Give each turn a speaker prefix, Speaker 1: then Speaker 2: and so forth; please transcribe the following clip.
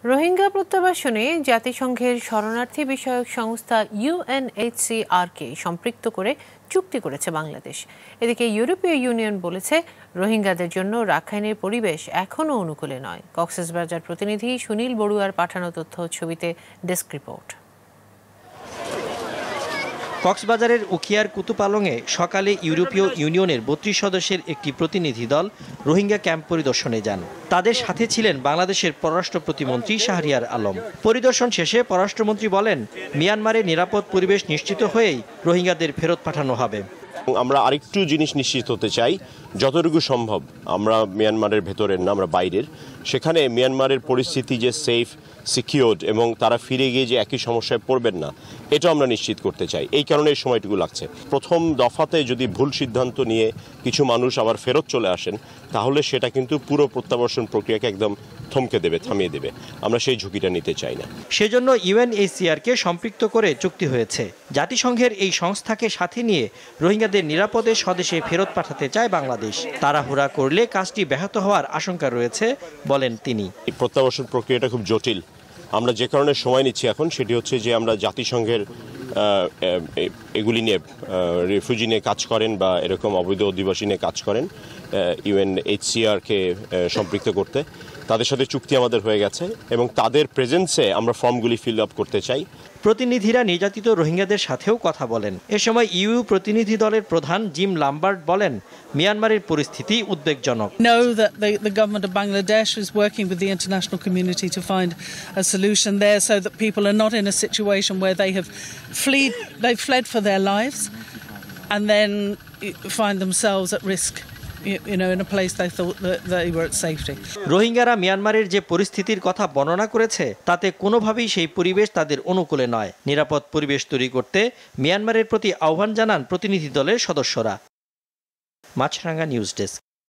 Speaker 1: রোহিঙ্গা প্রত্যাবাসনে জাতিসংঘের শরণার্থী বিষয়ক সংস্থা UNHCR-কে সম্পৃক্ত করে চুক্তি করেছে বাংলাদেশ। এদিকে ইউরোপীয় ইউনিয়ন বলেছে, রোহিঙ্গাদের জন্য রাখাইনের পরিবেশ এখনও অনুকূলে নয়। কক্সবাজার প্রতিনিধি সুনীল বড়ুয়ার পাঠানো তথ্য ছবিতে ডেস্ক রিপোর্ট।
Speaker 2: কক্সবাজারের উখিয়ার কুতুপালংয়ে সকালে ইউরোপীয় ইউনিয়নের ৩২ সদস্যের একটি প্রতিনিধি দল রোহিঙ্গা ক্যাম্প পরিদর্শনে যান। তাদের সাথে ছিলেন বাংলাদেশের পররাষ্ট্র প্রতিমন্ত্রী শাহরিয়ার আলম। পরিদর্শন শেষে পররাষ্ট্রমন্ত্রী বলেন, মিয়ানমারে নিরাপদ পরিবেশ নিশ্চিত হয়েই রোহিঙ্গাদের ফেরত পাঠানো হবে।
Speaker 3: আমরা আরেকটু জিনিস নিশ্চিত হতে চাই, যতটুকু সম্ভব আমরা মিয়ানমারের ভেতরের না, আমরা বাইরের, সেখানে মিয়ানমারের পরিস্থিতি যে সেফ, সিকিউরড এবং তারা ফিরে গিয়ে যে একই সমস্যায় পড়বেন না, এটা আমরা নিশ্চিত করতে চাই। এই কারণে এই সময়টুকু লাগছে। প্রথম দফাতে যদি ভুল সিদ্ধান্ত নিয়ে কিছু মানুষ আবার ফেরত চলে আসেন, তাহলে সেটা কিন্তু পুরো প্রত্যাবর্তন প্রক্রিয়াকে একদম থমকে দেবে, থামিয়ে দেবে। আমরা সেই ঝুঁকিটা নিতে চাই না।
Speaker 2: সেজন্য UNHCR-কে সম্পৃক্ত করে চুক্তি হয়েছে। জাতিসংঘের এই সংস্থাকে সাথে নিয়ে রোহিঙ্গাদের নিরাপদে স্বদেশে ফেরত পাঠাতে চায় বাংলাদেশ। তাড়াহুড়া করলে কাজটি ব্যাহত হওয়ার আশঙ্কা রয়েছে বলেন তিনি।
Speaker 3: এই প্রত্যাবর্তন প্রক্রিয়াটা খুব জটিল। আমরা যে কারণে সময় নিচ্ছি এখন, সেটি হচ্ছে যে আমরা জাতিসংঘের এগুলি নিয়ে, রিফিউজি নিয়ে কাজ করেন বা এরকম অবৈধ অধিবাসী নিয়ে কাজ করেন, UNHCR-কে সম্পৃক্ত করতে তাদের সাথে চুক্তি আমাদের হয়ে গেছে এবং তাদের প্রেজেন্সে আমরা ফর্মগুলি ফিল আপ করতে চাই।
Speaker 2: প্রতিনিধিরা নির্যাতিত রোহিঙ্গাদের সাথেও কথা বলেন। এ সময় ইউ প্রতিনিধি দলের প্রধান জিম লাম্বার্ট বলেন, মিয়ানমারের পরিস্থিতি উদ্বেগজনক।
Speaker 4: Know that the government of Bangladesh is working with the international community to find a solution there so that people are not in a situation where they've fled for their lives and then find themselves at risk, in a place they thought that they were at safety.
Speaker 2: রোহিঙ্গারা মিয়ানমারের যে পরিস্থিতির কথা বর্ণনা করেছে, তাতে কোনোভাবেই সেই পরিবেশ তাদের অনুকূলে নয়। নিরাপদ পরিবেশ তৈরি করতে মিয়ানমারের প্রতি আহ্বান জানান প্রতিনিধি দলের সদস্যরা। Maasranga news desk.